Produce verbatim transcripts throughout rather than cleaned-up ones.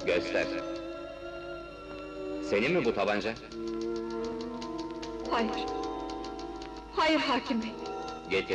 Göster. Senin mi bu tabanca? Hayır. Hayır hakim bey. Getir.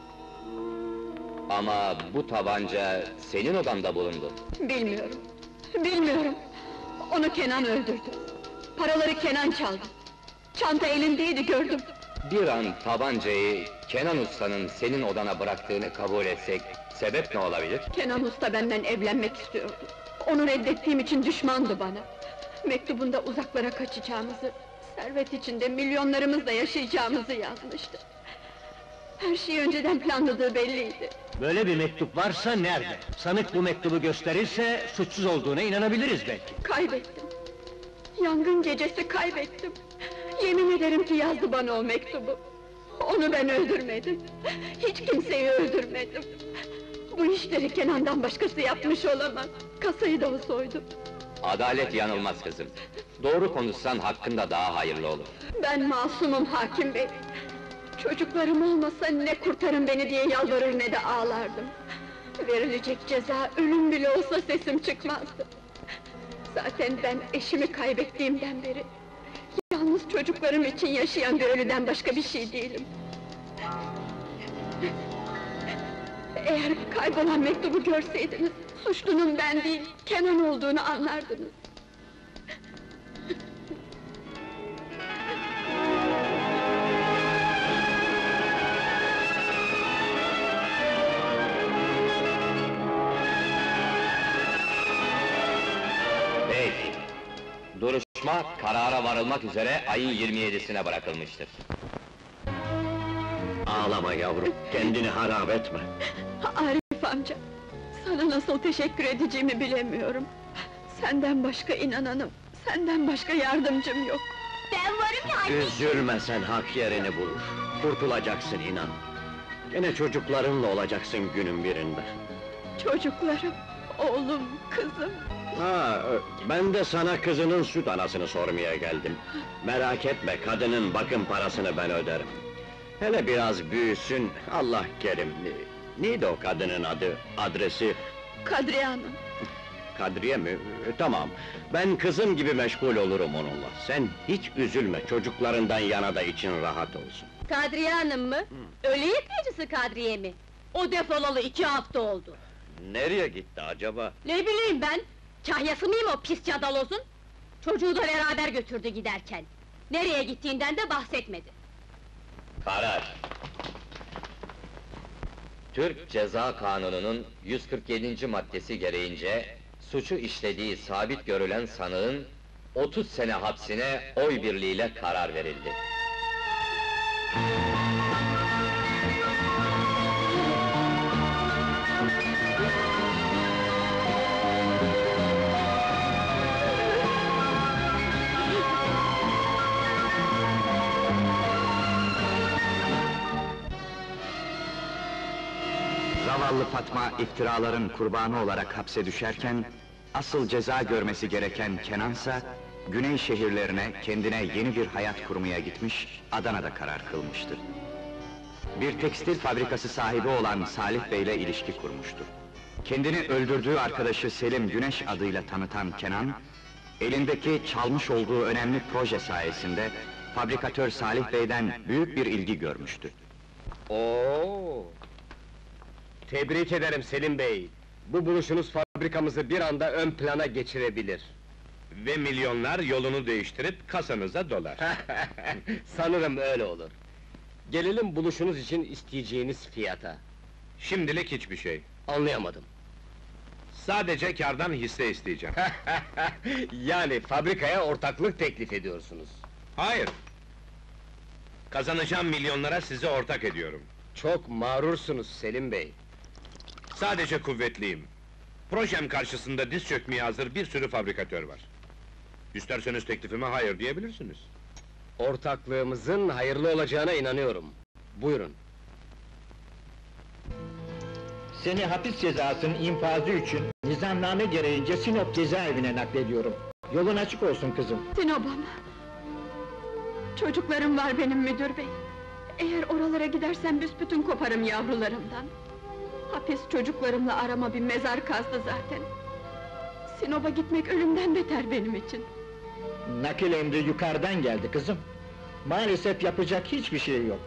Ama bu tabanca senin odanda bulundu. Bilmiyorum. Bilmiyorum. Onu Kenan öldürdü. Paraları Kenan çaldı. Çanta elindeydi, gördüm. Bir an tabancayı Kenan Usta'nın senin odana bıraktığını kabul etsek, sebep ne olabilir? Kenan Usta benden evlenmek istiyordu. Onu reddettiğim için düşmandı bana. Mektubunda uzaklara kaçacağımızı, servet içinde milyonlarımızla yaşayacağımızı yazmıştı. Her şeyi önceden planladığı belliydi. Böyle bir mektup varsa nerede? Sanık bu mektubu gösterirse suçsuz olduğuna inanabiliriz belki. Kaybettim. Yangın gecesi kaybettim. Yemin ederim ki yazdı bana o mektubu. Onu ben öldürmedim. Hiç kimseyi öldürmedim. Bu işleri Kenan'dan başkası yapmış olamaz. Kasayı da o soydu. Adalet yanılmaz kızım. Doğru konuşsan hakkında daha hayırlı olur. Ben masumum hakim bey. Çocuklarım olmasa ne kurtarın beni diye yalvarır ne de ağlardım. Verilecek ceza ölüm bile olsa sesim çıkmazdı. Zaten ben eşimi kaybettiğimden beri yalnız çocuklarım için yaşayan bir ölüden başka bir şey değilim. Eğer kaybolan mektubu görseydiniz, suçlunun ben değil, Kenan olduğunu anlardınız. Peki. Duruşma, karara varılmak üzere ayın yirmi yedisine bırakılmıştır. Ağlama yavrum, kendini harap etme. Arif amca, sana nasıl teşekkür edeceğimi bilemiyorum. Senden başka inananım, senden başka yardımcım yok. Ben varım ya anne! Üzülme sen, hak yerini bulur. Kurtulacaksın inan. Gene çocuklarınla olacaksın günün birinde. Çocuklarım, oğlum, kızım. Ha, ben de sana kızının süt anasını sormaya geldim. Merak etme, kadının bakım parasını ben öderim. Hele biraz büyüsün, Allah kerim. Neydi o kadının adı, adresi? Kadriye Hanım. Kadriye mi? E, tamam, ben kızım gibi meşgul olurum onunla. Sen hiç üzülme, çocuklarından yana da için rahat olsun. Kadriye Hanım mı? Ölü yıkayıcısı Kadriye mi? O defolalı iki hafta oldu. Nereye gitti acaba? Ne bileyim ben? Kahyası mıyım o pis cadalozun? Çocuğu da beraber götürdü giderken. Nereye gittiğinden de bahsetmedi. Karar! Türk Ceza Kanunu'nun yüz kırk yedinci maddesi gereğince, suçu işlediği sabit görülen sanığın otuz sene hapsine oy birliğiyle karar verildi. Zavallı Fatma, iftiraların kurbanı olarak hapse düşerken, asıl ceza görmesi gereken Kenansa, güney şehirlerine kendine yeni bir hayat kurmaya gitmiş, Adana'da karar kılmıştır. Bir tekstil fabrikası sahibi olan Salih Bey'le ilişki kurmuştur. Kendini öldürdüğü arkadaşı Selim Güneş adıyla tanıtan Kenan, elindeki çalmış olduğu önemli proje sayesinde, fabrikatör Salih Bey'den büyük bir ilgi görmüştür. Oo! Tebrik ederim Selim Bey! Bu buluşunuz fabrikamızı bir anda ön plana geçirebilir. Ve milyonlar yolunu değiştirip kasanıza dolar. Sanırım öyle olur. Gelelim buluşunuz için isteyeceğiniz fiyata. Şimdilik hiçbir şey. Anlayamadım. Sadece kârdan hisse isteyeceğim. Yani fabrikaya ortaklık teklif ediyorsunuz. Hayır! Kazanacağım milyonlara sizi ortak ediyorum. Çok mağrursunuz Selim Bey. Sadece kuvvetliyim. Projem karşısında diz çökmeye hazır bir sürü fabrikatör var. İsterseniz teklifime hayır diyebilirsiniz. Ortaklığımızın hayırlı olacağına inanıyorum. Buyurun. Seni hapis cezasının infazı için nizamname gereğince Sinop cezaevine naklediyorum. Yolun açık olsun kızım. Sinop'um! Çocuklarım var benim müdür bey. Eğer oralara gidersem büsbütün koparım yavrularımdan. Hapis çocuklarımla arama bir mezar kazdı zaten. Sinop'a gitmek ölümden beter benim için. Nakil emri yukarıdan geldi kızım. Maalesef yapacak hiçbir şey yok.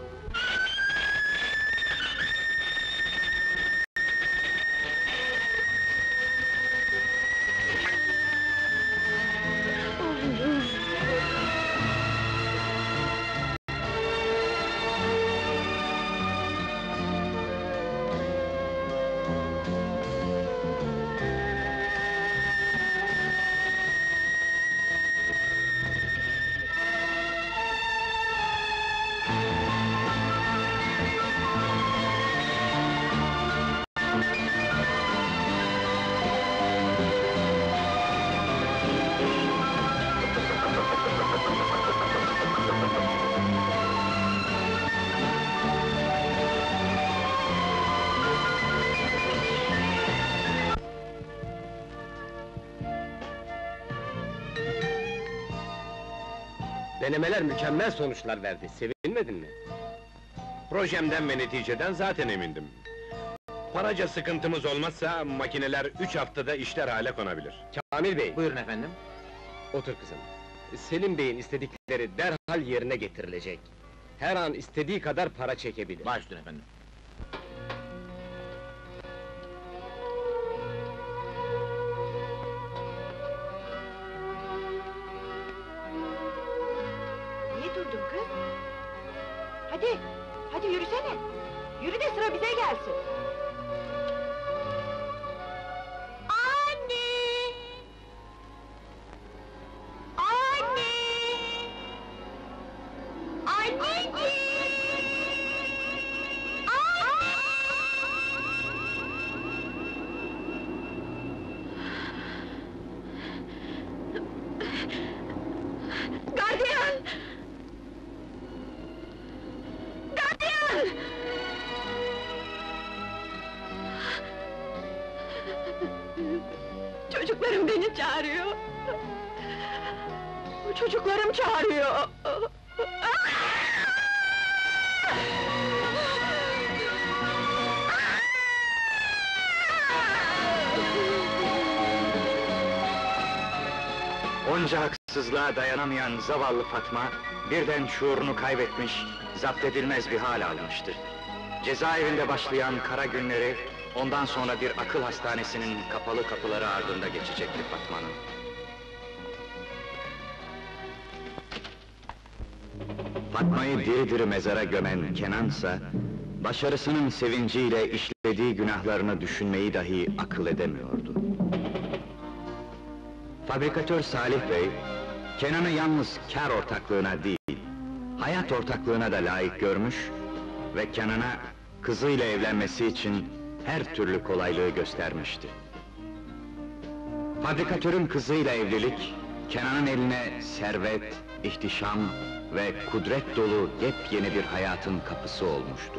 Denemeler mükemmel sonuçlar verdi, sevinmedin mi? Projemden ve neticeden zaten emindim. Paraca sıkıntımız olmazsa makineler üç haftada işler hale konabilir. Kamil Bey, Buyurun efendim. otur kızım. Selim Bey'in istedikleri derhal yerine getirilecek. Her an istediği kadar para çekebilir. Baş üstüne efendim. Niye durdun kız? Hadi, hadi yürüsene! Yürü de sıra bize gelsin! Anne! Anne! Anneciğim! Gardiyan! Gardiyan! Çocuklarım beni çağırıyor. Çocuklarım çağırıyor. Onca haksızlığa dayanamayan zavallı Fatma, birden şuurunu kaybetmiş, zapt edilmez bir hal almıştı. Cezaevinde başlayan kara günleri, ondan sonra bir akıl hastanesinin kapalı kapıları ardında geçecekti Fatma'nın. Fatma'yı diri diri mezara gömen Kenan'sa, başarısının sevinciyle işlediği günahlarını düşünmeyi dahi akıl edemiyordu. Fabrikatör Salih Bey, Kenan'ı yalnız kâr ortaklığına değil, hayat ortaklığına da layık görmüş ve Kenan'a kızıyla evlenmesi için her türlü kolaylığı göstermişti. Fabrikatörün kızıyla evlilik, Kenan'ın eline servet, ihtişam ve kudret dolu yepyeni bir hayatın kapısı olmuştu.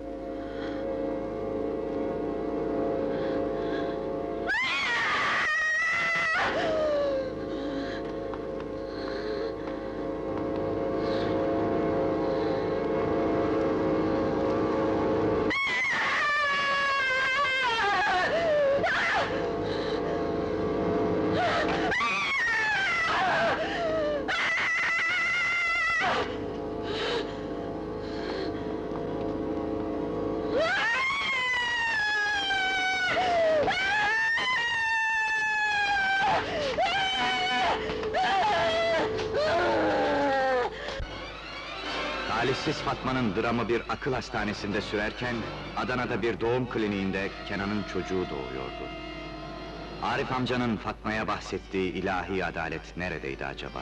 Talihsiz Fatma'nın dramı bir akıl hastanesinde sürerken, Adana'da bir doğum kliniğinde Kenan'ın çocuğu doğuyordu. Arif amcanın Fatma'ya bahsettiği ilahi adalet neredeydi acaba?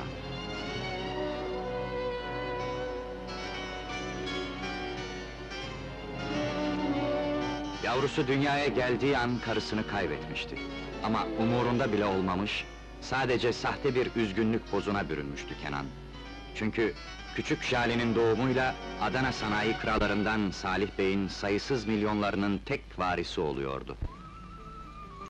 Yavrusu dünyaya geldiği an karısını kaybetmişti. Ama umurunda bile olmamış, sadece sahte bir üzgünlük pozuna bürünmüştü Kenan. Çünkü küçük Jale'nin doğumuyla Adana sanayi krallarından Salih Bey'in sayısız milyonlarının tek varisi oluyordu.